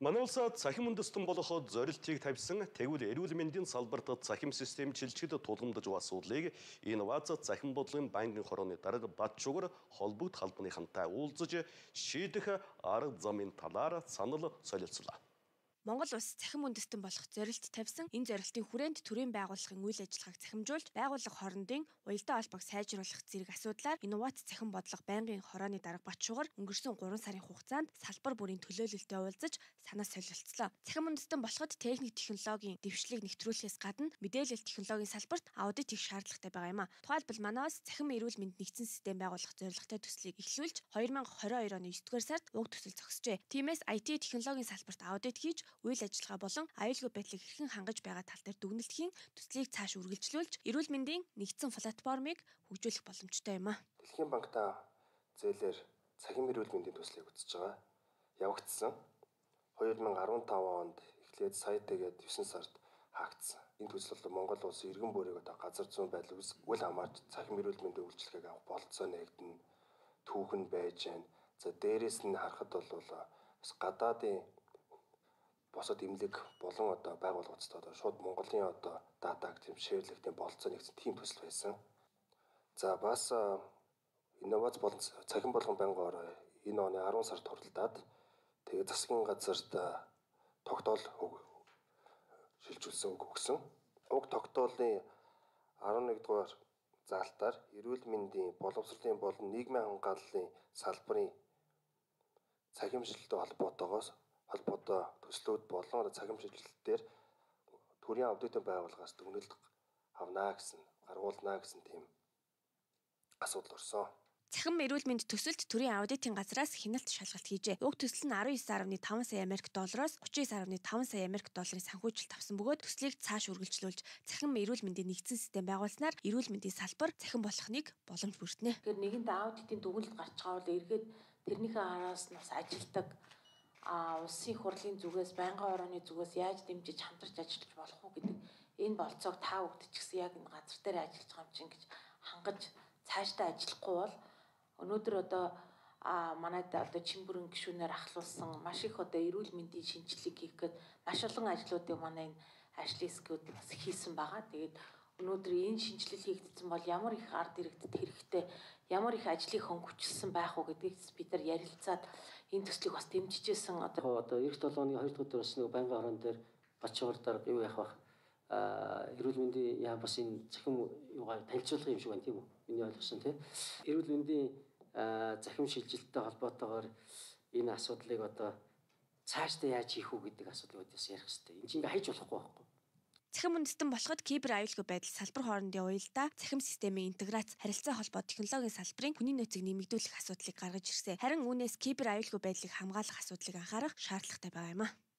Манай улсад цахим үндэстэн болгоход зорилтыг тавьсан тэгвэл эрүүл мэндийн салбарт цахим систем чилчгэд тулгамдж буй асуудлыг инновац цахим бодлогын банкын хорооны дарга Батчуугар холбогд халбаныхантай уулзаж шийдэх арга замын талаар санал солилцлоо. Монгол улс цахим үндэстэн болох зорилт тавьсан энэ зорилтын хүрээнд төрийн байгууллагын үйл ажиллагааг цахимжуулж байгууллага хоорондын уялдаа холбоог сайжруулах зэрэг асуудлаар инновац цахим бодлого байнгын хорооны дарга Батчуугар өнгөрсөн 3 сарын хугацаанд салбар бүрийн төлөөлөлтөд уулзаж санаа солилцлоо. Цахим үндэстэн болоход техник технологийн дэвшлиг нэвтрүүлэхээс гадна мэдээлэл технологийн салбарт аудит хийх шаардлагатай байгаа юм а. Тухайлбал манай улс цахим эрүүл мэнд нэгдсэн систем байгуулах зорилготой төслийг эхлүүлж 2022 оны 9-р сард уг төсөл зогсжээ. Тиймээс IT технологийн салбарт аудит хийж үйл ажиллагаа болон аюулгүй байдлыг хэрхэн хангаж байгаа тал дээр дүгнэлт хийн төслийг цааш үргэлжлүүлж эрүүл мэндийн нэгдсэн платформыг хөгжүүлэх боломжтой юм а. Дэлхийн банктаа зээлээр цахим эрүүл мэндийн төслийг үзэж байгаа. Явагдсан. 2015 онд эхлээд сая тэгээд 9 сард хаагдсан. Энэ төсөл бол Монгол улсын иргэн бүрийг одоо газар зүйн байдлыг үл хамаарч цахим эрүүл мэндийн үйлчилгээг авах болцоо нэгдэн түүхэн байж байна. За дээрэс нь харахад бол гадаадын босод имлэг болон одоо байгууллагуудтай одоо шууд Монголын одоо датаг тийм шеэрлэгтэй болцоо нэгсэн тийм төсөл байсан. За бас инновац болон цахим болгон байнгын энэ оны 10 сард хуралдаад тэгээд засгийн газарт тогтоол шилжүүлсэн өгсөн. Уг тогтоолын 11 дугаар заалтаар эрүүл мэндийн боловсролын болон нийгмийн хамгааллын салбарын цахимжилттэй холбоотой төслүүд болон цахим шилжилтээр төрийн аудитын байгууллагаас дүгнэлт авнаа гэсэн гаргуулнаа гэсэн тийм асуудал орсон. Цахим эрүүл мэнд төсөлд төрийн аудитын газраас хяналт шалгалт хийжээ. Уг төсөл нь 19.5 сая Америк доллароос 39.5 сая Америк долларын санхүүжилт авсан бөгөөд төслийг цааш үргэлжлүүлж цахим эрүүл мэндийн нэгдсэн систем байгуулснаар эрүүл мэндийн салбар цахим болохныг боломж бүрдэнэ. Тэгэхээр нэгэнт аудитын дүгнэлт гарч байгаа бол эргээд тэрнийхээ араас нь бас ажилтдаг улсын хурлын зүгээс байнгын орооны зүгээс яаж дэмжиж хамтарч ажиллаж болох уу гэдэг энэ болцоог та бүгд ч гэсэн яг энэ газар дээр ажиллаж байгаа юм чинь гэж хангаж цаашдаа ажиллахгүй бол өнөөдөр одоо манайд одоо Чимбүрэн гишүүнээр ахлуулсан маш их одоо эрүүл мэндийн шинжилгээг хийх гээд маш олон ажлуудыг манай энэ ажлын хэсгүүд бас хийсэн байгаа. Тэгээд өнөөдөр энэ шинжилэл хийгдсэн бол ямар их ард иргэдэд хэрэгтэй, ямар их ажлыг хөнгөвчлсөн байх уу гэдгийг бид нар ярилцаад энэ төслийг бас дэмжижсэн. Одоо эх 7 оны 2 дугаар бас нэг байнгын орон дээр Батчуугар дарга юу яах вэ? Эрүүл мэндийн яа бас энэ цахим юугаар танилцуулах юм шиг байна тийм үү? Миний ойлгосон тийм. Эрүүл мэндийн захим шилжилттэй холбоотойгоор энэ асуудлыг одоо цаашдаа яаж хийх үү гэдэг асуудлыг бас ярих хэрэгтэй. Энд чинь ингээ хайж болохгүй байхгүй. Цахим үндэстэн болоход кибер аюулгүй байдал салбар хоорондын уялдаа цахим системийн интеграц харилцаа холбоо технологийн салбарын хүний нөөцийг нэмэгдүүлэх асуудлыг гаргаж ирсэн. Харин үүнээс кибер аюулгүй байдлыг хамгаалах асуудлыг анхаарах шаардлагатай байгаа юм а.